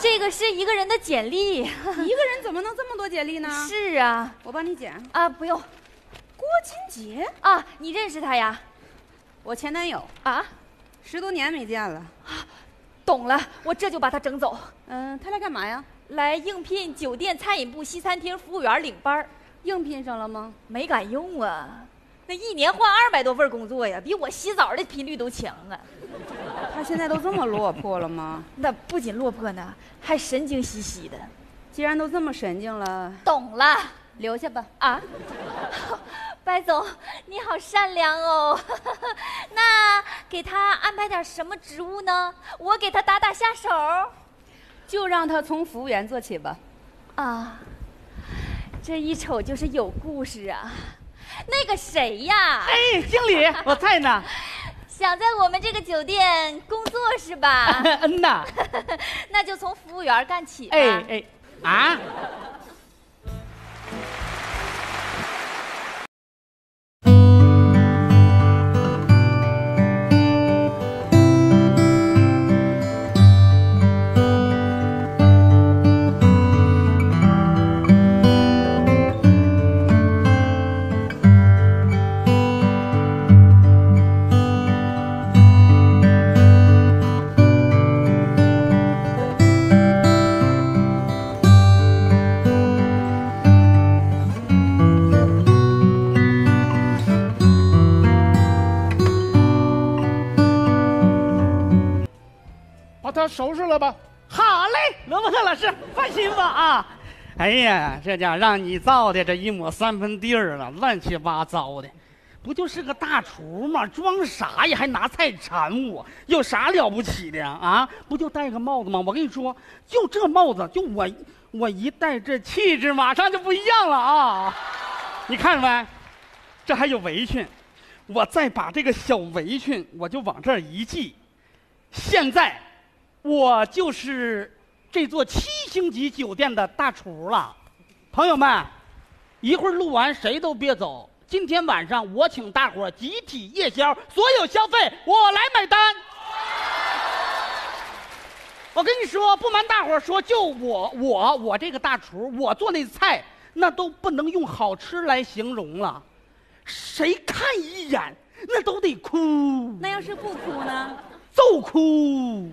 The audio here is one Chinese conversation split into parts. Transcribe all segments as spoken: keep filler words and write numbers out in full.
这个是一个人的简历。 一个人怎么能这么多简历呢？ 是啊， 我帮你剪啊，不用。 郭金杰啊，你认识他呀？ 我前男友啊， 十多年没见了。 啊，懂了，我这就把他整走。 嗯，他来干嘛呀？ 来应聘酒店餐饮部西餐厅服务员领班。 应聘上了吗？ 没敢用啊，那一年换二百多份工作呀，比我洗澡的频率都强啊。 他现在都这么落魄了吗？ 那不仅落魄呢，还神经兮兮的。 既然都这么神经了， 懂了， 留下吧。 啊，白总，你好善良哦。那给他安排点什么职务呢？我给他打打下手。 就让他从服务员做起吧。 啊，这一瞅就是有故事啊。那个谁呀？ 哎，经理，我在呢。 想在我们这个酒店工作是吧？ 嗯呐。 那就从服务员干起吧。 哎哎啊！ 收拾了吧？ 好嘞，罗伯特老师，放心吧啊！哎呀，这家让你造的这一抹三分地儿了，乱七八糟的，不就是个大厨吗？装啥呀？还拿菜馋我，有啥了不起的啊？不就戴个帽子吗？我跟你说，就这帽子，就我我一戴，这气质马上就不一样了啊！你看着没？这还有围裙，我再把这个小围裙，我就往这儿一系，现在。我就是这座七星级酒店的大厨了，朋友们，一会儿录完谁都别走。今天晚上我请大伙儿集体夜宵，所有消费我来买单。我跟你说，不瞒大伙儿说，就我我我这个大厨，我做那菜那都不能用好吃来形容了，谁看一眼那都得哭。 那要是不哭呢？ 就哭。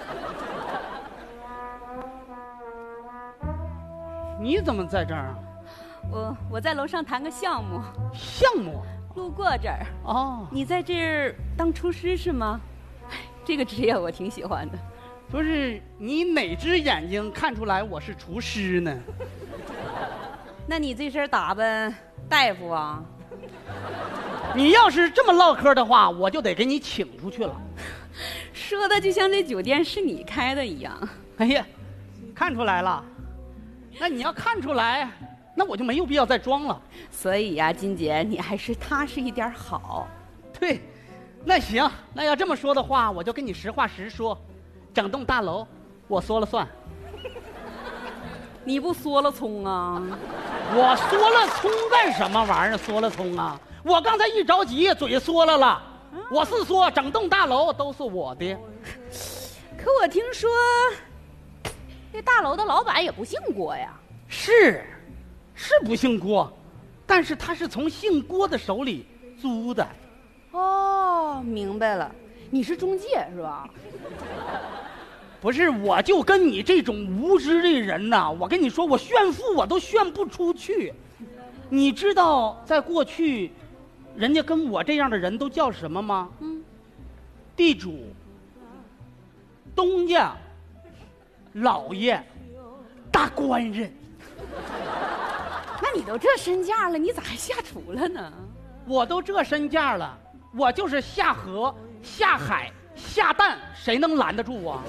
你怎么在这儿啊？ 我我在楼上谈个项目。 项目？ 路过这儿。 哦。 你在这儿当厨师是吗？这个职业我挺喜欢的。 不是，你哪只眼睛看出来我是厨师呢？ 那你这身打扮，大夫啊？ 你要是这么唠嗑的话，我就得给你请出去了。 说的就像这酒店是你开的一样。 哎呀，看出来了。那你要看出来，那我就没有必要再装了。 所以呀、啊，金姐，你还是踏实一点好。 对，那行，那要这么说的话，我就跟你实话实说，整栋大楼我说了算。 你不缩了葱啊？ 我缩了葱干什么玩意儿？缩了葱啊！我刚才一着急，嘴缩了了。我是说，整栋大楼都是我的。 可我听说，这大楼的老板也不姓郭呀。 是，是不姓郭，但是他是从姓郭的手里租的。 哦，明白了，你是中介是吧？ 不是，我就跟你这种无知的人呐，我跟你说，我炫富我都炫不出去。你知道，在过去，人家跟我这样的人都叫什么吗？嗯，地主、东家、老爷、大官人。 那你都这身价了，你咋还下厨了呢？ 我都这身价了，我就是下河、下海、下蛋，谁能拦得住啊？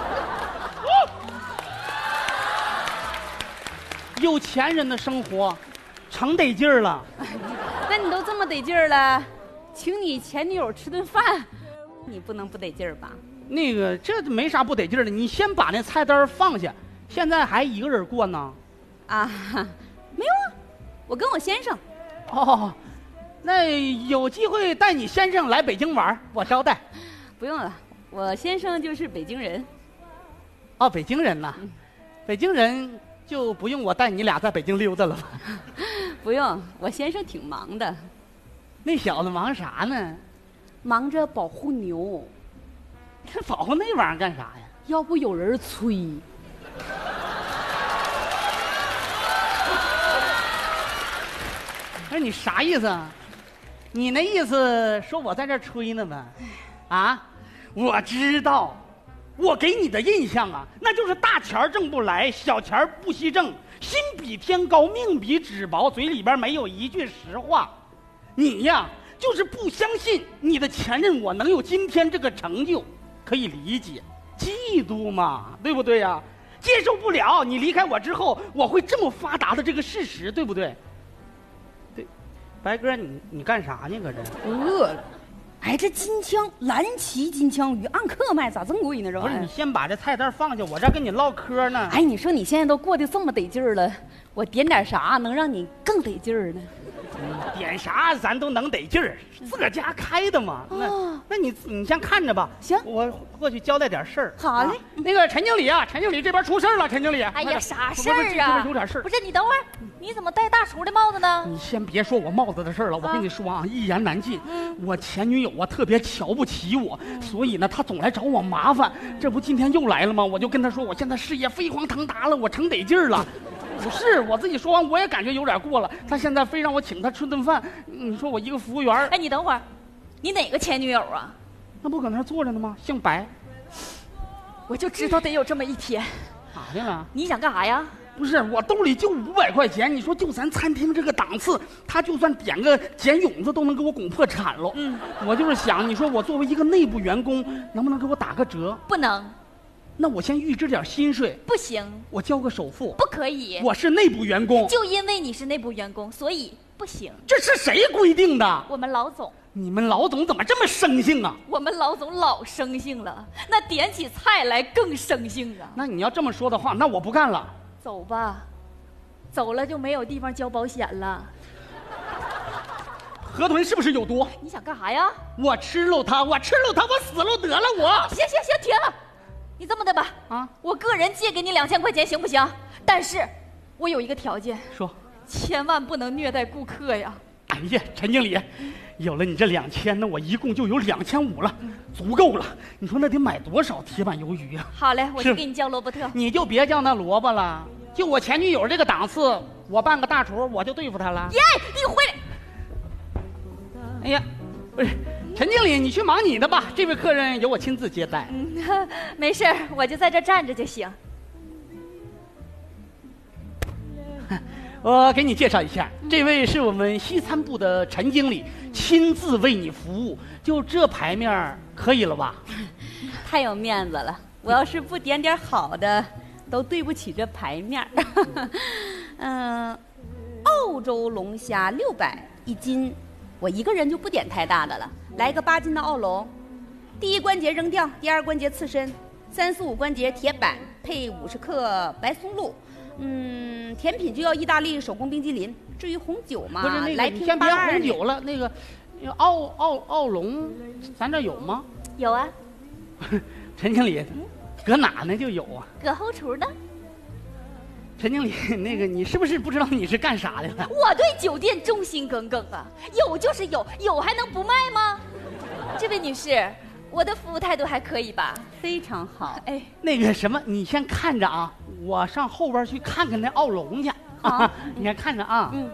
有钱人的生活成得劲儿了。 那你都这么得劲儿了，请你前女友吃顿饭，你不能不得劲儿吧？ 那个这没啥不得劲儿的，你先把那菜单放下。现在还一个人过呢？ 啊，没有啊，我跟我先生。 哦，那有机会带你先生来北京玩，我招待。 不用了，我先生就是北京人。 哦，北京人呐，嗯、北京人就不用我带你俩在北京溜达了吧？ 不用，我先生挺忙的。 那小子忙啥呢？ 忙着保护牛。 这保护那玩意儿干啥呀？ 要不有人催。 那你啥意思啊？你那意思说我在这吹呢呗？啊，我知道，我给你的印象啊，那就是大钱挣不来，小钱不惜挣，心比天高，命比纸薄，嘴里边没有一句实话。你呀，就是不相信你的前任我能有今天这个成就，可以理解，嫉妒嘛，对不对呀？接受不了你离开我之后我会这么发达的这个事实，对不对？对，白哥，你你干啥呢？搁这饿了。哎，这金枪蓝鳍金枪鱼按克卖，咋这么贵呢？这不是，你先把这菜单放下，我这跟你唠嗑呢。 哎，你说你现在都过得这么得劲儿了，我点点啥能让你更得劲儿呢？ 点啥咱都能得劲儿，自个儿家开的嘛。那、哦、那你你先看着吧。 行， 我过去交代点事儿。 好嘞、啊。 那个陈经理啊，陈经理这边出事儿了，陈经理。 哎呀，啥事儿啊？ 有点事儿。 不是你等会儿，你怎么戴大厨的帽子呢？ 你先别说我帽子的事儿了，我跟你说啊，一言难尽。嗯、我前女友啊特别瞧不起我，嗯、所以呢她总来找我麻烦。这不今天又来了吗？我就跟她说，我现在事业飞黄腾达了，我成得劲儿了。不是，我自己说完我也感觉有点过了。他现在非让我请他吃顿饭，你说我一个服务员。 哎，你等会儿，你哪个前女友啊？ 那不搁那儿坐着呢吗？姓白。 我就知道得有这么一天。 咋的了？ 你想干啥呀？ 不是，我兜里就五百块钱，你说就咱餐厅这个档次，他就算点个剪蛹子都能给我拱破产了。嗯，我就是想，你说我作为一个内部员工，能不能给我打个折？ 不能。 那我先预支点薪水。 不行， 我交个首付。 不可以， 我是内部员工。 就因为你是内部员工，所以不行。 这是谁规定的？ 我们老总。 你们老总怎么这么生性啊？ 我们老总老生性了，那点起菜来更生性啊。 那你要这么说的话，那我不干了。 走吧，走了就没有地方交保险了。 河豚是不是有毒？ 你想干啥呀？ 我吃了它，我吃了它，我死了得了我。 行行行，停了。你这么的吧，啊，我个人借给你两千块钱行不行？但是，我有一个条件， 说， 千万不能虐待顾客呀。 哎呀，陈经理，有了你这两千，那我一共就有两千五了，足够了。你说那得买多少铁板鱿鱼啊？ 好嘞，我就给你叫罗伯特。 你就别叫那萝卜了，就我前女友这个档次，我办个大厨我就对付他了。 耶，你回来！ 哎呀，不是。陈经理，你去忙你的吧，这位客人由我亲自接待。 嗯，没事，我就在这站着就行。 我给你介绍一下，这位是我们西餐部的陈经理，亲自为你服务。就这牌面可以了吧？ 太有面子了，我要是不点点好的，都对不起这牌面。嗯，澳洲龙虾六百一斤。我一个人就不点太大的了，来个八斤的澳龙，第一关节扔掉，第二关节刺身，三四五关节铁板，配五十克白松露，嗯，甜品就要意大利手工冰激凌。至于红酒嘛， 不是那个， 来你先别红酒了，那个，那个澳澳澳龙，咱这有吗？ 有啊。 陈经理，嗯、搁哪呢就有啊？ 搁后厨呢。 陈经理，那个你是不是不知道你是干啥的了？ 我对酒店忠心耿耿啊，有就是有，有还能不卖吗？这位女士，我的服务态度还可以吧？ 非常好。 哎， 那个什么，你先看着啊，我上后边去看看那澳龙去。好，你先看着啊。嗯。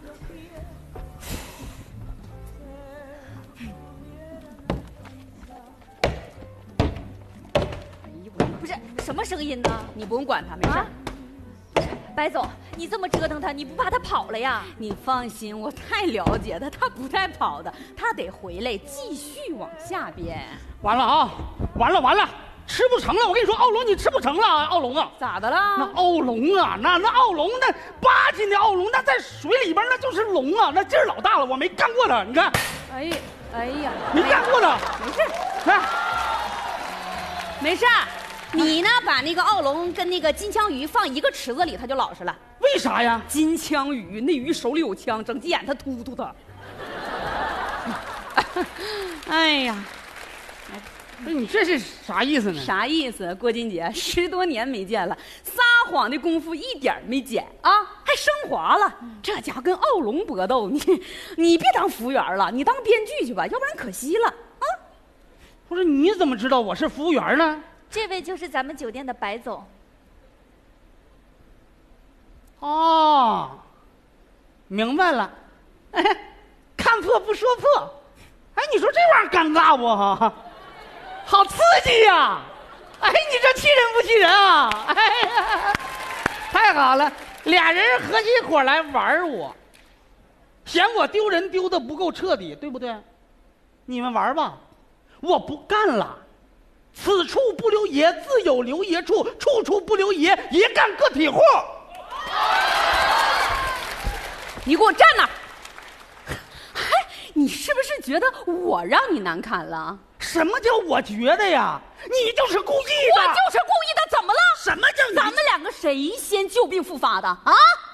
不是什么声音呢？ 你不用管他，没事。啊白总，你这么折腾他，你不怕他跑了呀？ 你放心，我太了解他，他不带跑的，他得回来继续往下边。 完了啊，完了完了，吃不成了！我跟你说，澳龙你吃不成了，澳龙啊！ 咋的了？ 那澳龙啊，那那澳龙那八斤的澳龙，那在水里边那就是龙啊，那劲儿老大了，我没干过的，你看。 哎呀，哎呀， 没干过的， 没事，来，没事。你呢？把那个澳龙跟那个金枪鱼放一个池子里，它就老实了。 为啥呀？ 金枪鱼那鱼手里有枪，整急眼它突突它。哎呀， 不是你这是啥意思呢？ 啥意思？郭金姐，十多年没见了，撒谎的功夫一点没减啊，还升华了。这家伙跟奥龙搏斗，你你别当服务员了，你当编剧去吧，要不然可惜了啊。 不是你怎么知道我是服务员呢？ 这位就是咱们酒店的白总。 哦，明白了。哎，看破不说破。哎，你说这玩意儿尴尬不哈？好刺激呀、啊！哎，你这气人不气人啊？哎呀，太好了，俩人合起伙来玩我，嫌我丢人丢的不够彻底，对不对？你们玩吧，我不干了。此处不留爷，自有留爷处；处处不留爷，爷干个体户。 你给我站那儿！哎，你是不是觉得我让你难堪了？ 什么叫我觉得呀？你就是故意的！ 我就是故意的，怎么了？ 什么叫你？ 咱们两个谁先旧病复发的啊？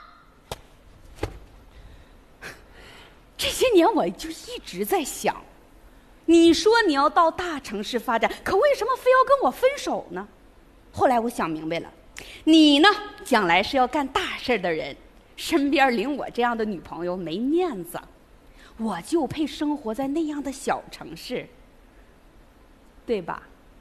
这些年我就一直在想，你说你要到大城市发展，可为什么非要跟我分手呢？后来我想明白了，你呢，将来是要干大事的人，身边领我这样的女朋友没面子，我就配生活在那样的小城市，对吧？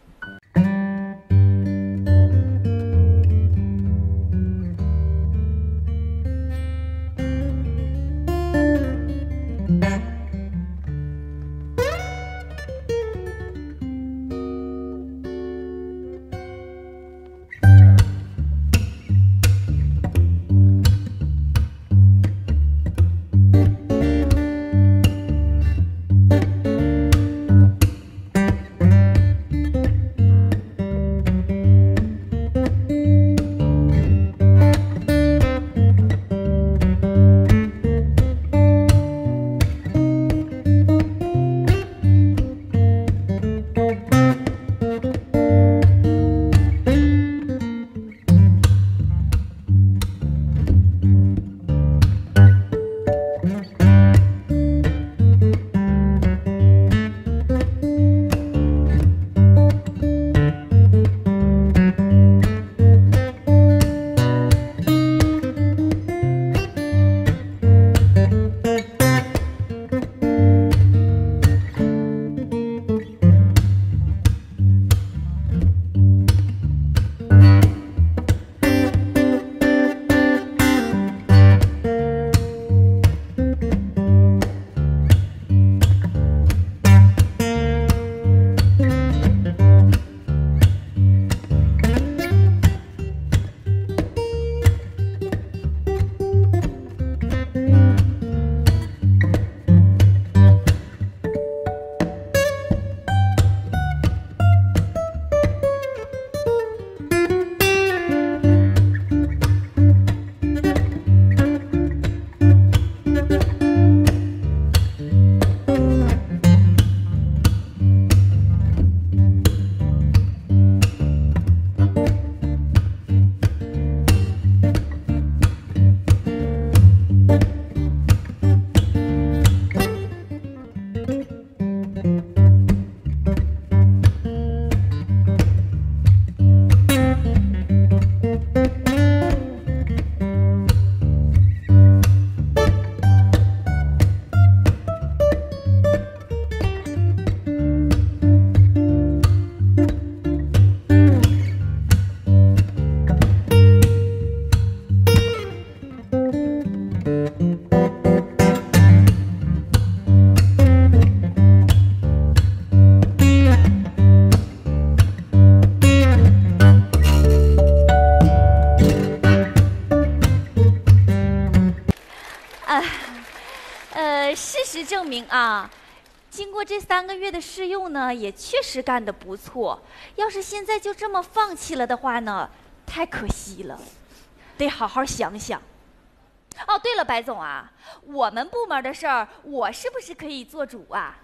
证明啊，经过这三个月的试用呢，也确实干得不错。要是现在就这么放弃了的话呢，太可惜了，得好好想想。哦，对了，白总啊，我们部门的事儿，我是不是可以做主啊？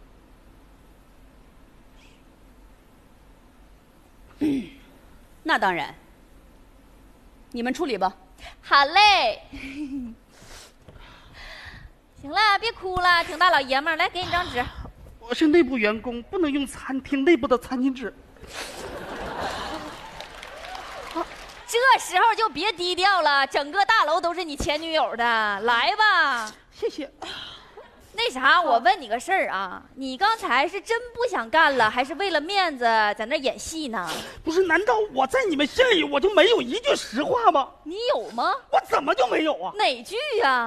嗯，那当然，你们处理吧。 好嘞。行了，别哭了，挺大老爷们儿，来给你张纸。 我是内部员工，不能用餐厅内部的餐巾纸。 这时候就别低调了，整个大楼都是你前女友的，来吧。 谢谢。 那啥，我问你个事儿啊，你刚才是真不想干了，还是为了面子在那演戏呢？ 不是，难道我在你们心里我就没有一句实话吗？ 你有吗？ 我怎么就没有啊？ 哪句呀？